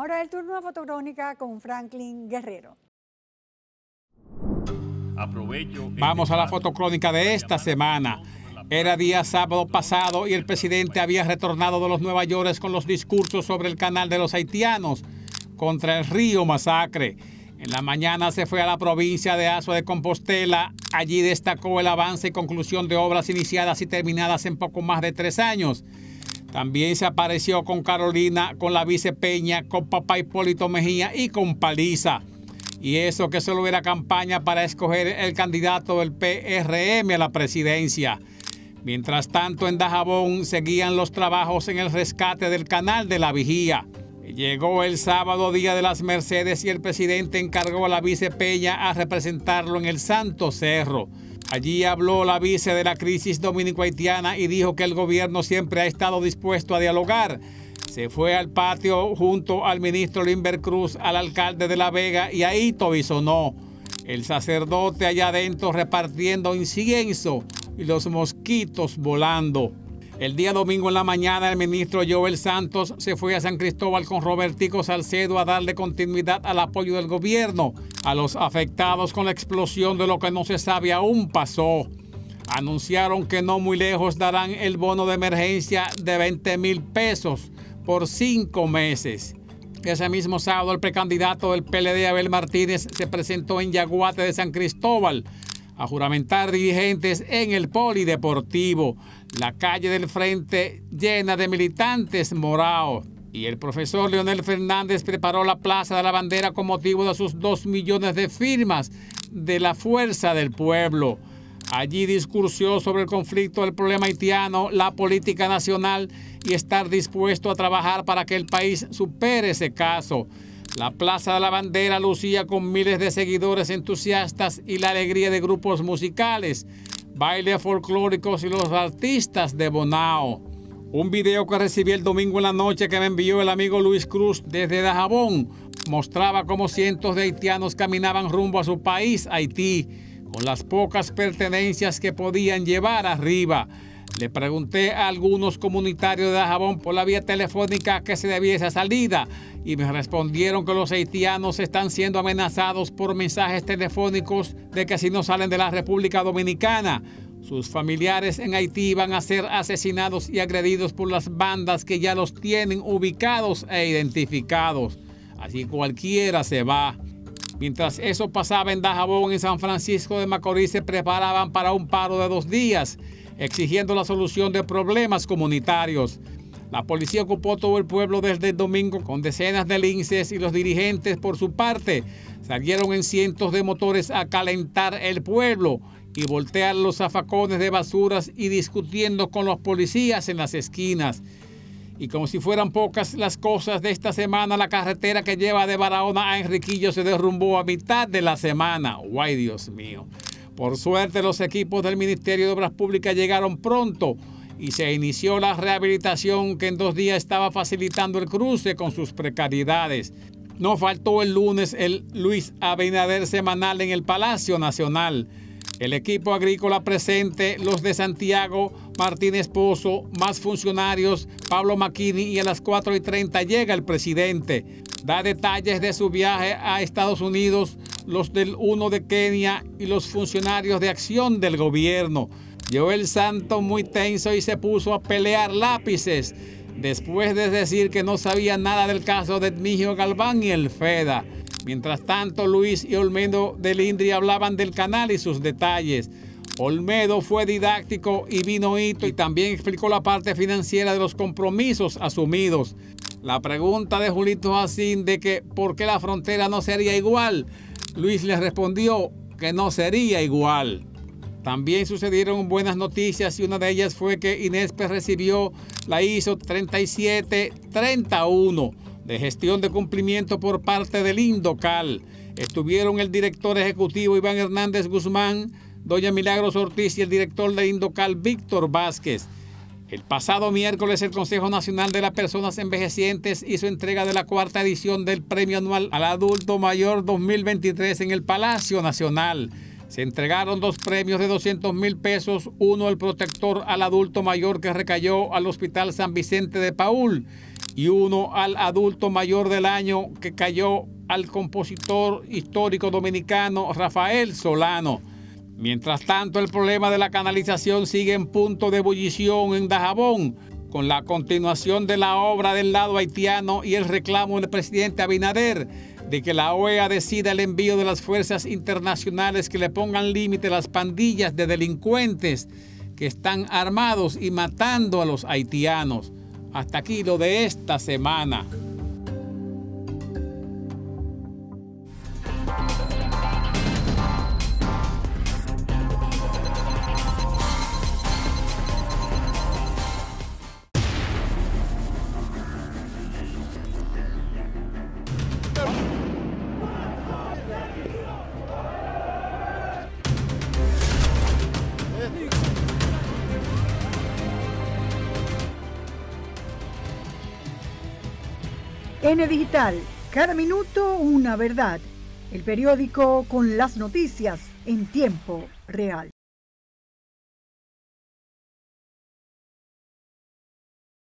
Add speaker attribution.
Speaker 1: Ahora el turno a Fotocrónica con Franklin Guerrero.
Speaker 2: Vamos a la fotocrónica de esta semana. Era día sábado pasado y el presidente había retornado de los Nueva York con los discursos sobre el canal de los haitianos contra el río Masacre. En la mañana se fue a la provincia de Azua de Compostela. Allí destacó el avance y conclusión de obras iniciadas y terminadas en poco más de 3 años. También se apareció con Carolina, con la vice Peña, con papá Hipólito Mejía y con Paliza. Y eso que solo era campaña para escoger el candidato del PRM a la presidencia. Mientras tanto, en Dajabón seguían los trabajos en el rescate del canal de la Vigía. Llegó el sábado, Día de las Mercedes, y el presidente encargó a la vice Peña a representarlo en el Santo Cerro. Allí habló la vice de la crisis dominico-haitiana y dijo que el gobierno siempre ha estado dispuesto a dialogar. Se fue al patio junto al ministro Limber Cruz, al alcalde de La Vega y a Hito Bisonó. El sacerdote allá adentro repartiendo incienso y los mosquitos volando. El día domingo en la mañana, el ministro Joel Santos se fue a San Cristóbal con Robertico Salcedo a darle continuidad al apoyo del gobierno a los afectados con la explosión de lo que no se sabe aún pasó. Anunciaron que no muy lejos darán el bono de emergencia de 20,000 pesos por 5 meses. Ese mismo sábado, el precandidato del PLD, Abel Martínez, se presentó en Yaguate de San Cristóbal a juramentar dirigentes en el Polideportivo. La calle del frente llena de militantes morados. Y el profesor Leonel Fernández preparó la Plaza de la Bandera con motivo de sus 2 millones de firmas de la Fuerza del Pueblo. Allí discursió sobre el conflicto del problema haitiano, la política nacional y estar dispuesto a trabajar para que el país supere ese caso. La Plaza de la Bandera lucía con miles de seguidores entusiastas y la alegría de grupos musicales, bailes folclóricos y los artistas de Bonao. Un video que recibí el domingo en la noche que me envió el amigo Luis Cruz desde Dajabón mostraba cómo cientos de haitianos caminaban rumbo a su país, Haití, con las pocas pertenencias que podían llevar arriba. Le pregunté a algunos comunitarios de Dajabón por la vía telefónica que se debía esa salida y me respondieron que los haitianos están siendo amenazados por mensajes telefónicos de que si no salen de la República Dominicana, sus familiares en Haití van a ser asesinados y agredidos por las bandas que ya los tienen ubicados e identificados. Así cualquiera se va. Mientras eso pasaba en Dajabón, en San Francisco de Macorís se preparaban para un paro de 2 días, exigiendo la solución de problemas comunitarios. La policía ocupó todo el pueblo desde el domingo con decenas de linces y los dirigentes, por su parte, salieron en cientos de motores a calentar el pueblo y voltear los zafacones de basuras y discutiendo con los policías en las esquinas. Y como si fueran pocas las cosas de esta semana, la carretera que lleva de Barahona a Enriquillo se derrumbó a mitad de la semana. ¡Ay, Dios mío! Por suerte, los equipos del Ministerio de Obras Públicas llegaron pronto y se inició la rehabilitación que en 2 días estaba facilitando el cruce con sus precariedades. No faltó el lunes el Luis Abinader semanal en el Palacio Nacional. El equipo agrícola presente, los de Santiago, Martínez Pozo, más funcionarios, Pablo Maquini, y a las 4:30 llega el presidente. Da detalles de su viaje a Estados Unidos, los del UNO de Kenia y los funcionarios de acción del gobierno. Joel Santos muy tenso y se puso a pelear lápices después de decir que no sabía nada del caso de Edmigio Galván y el FEDA. Mientras tanto, Luis y Olmedo del INDRI hablaban del canal y sus detalles. Olmedo fue didáctico y vino Hito y también explicó la parte financiera de los compromisos asumidos. La pregunta de Julito Jacín de que por qué la frontera no sería igual, Luis le respondió que no sería igual. También sucedieron buenas noticias y una de ellas fue que INESPE recibió la ISO 3731 de gestión de cumplimiento por parte del INDOCAL. Estuvieron el director ejecutivo Iván Hernández Guzmán, doña Milagros Ortiz y el director de INDOCAL Víctor Vázquez. El pasado miércoles el Consejo Nacional de las Personas Envejecientes hizo entrega de la 4ª edición del Premio Anual al Adulto Mayor 2023 en el Palacio Nacional. Se entregaron 2 premios de 200,000 pesos, uno el protector al adulto mayor que recayó al Hospital San Vicente de Paúl y uno al adulto mayor del año que cayó al compositor histórico dominicano Rafael Solano. Mientras tanto, el problema de la canalización sigue en punto de ebullición en Dajabón, con la continuación de la obra del lado haitiano y el reclamo del presidente Abinader de que la OEA decida el envío de las fuerzas internacionales que le pongan límite a las pandillas de delincuentes que están armados y matando a los haitianos. Hasta aquí lo de esta semana.
Speaker 1: N Digital, cada minuto una verdad. El periódico con las noticias en tiempo real.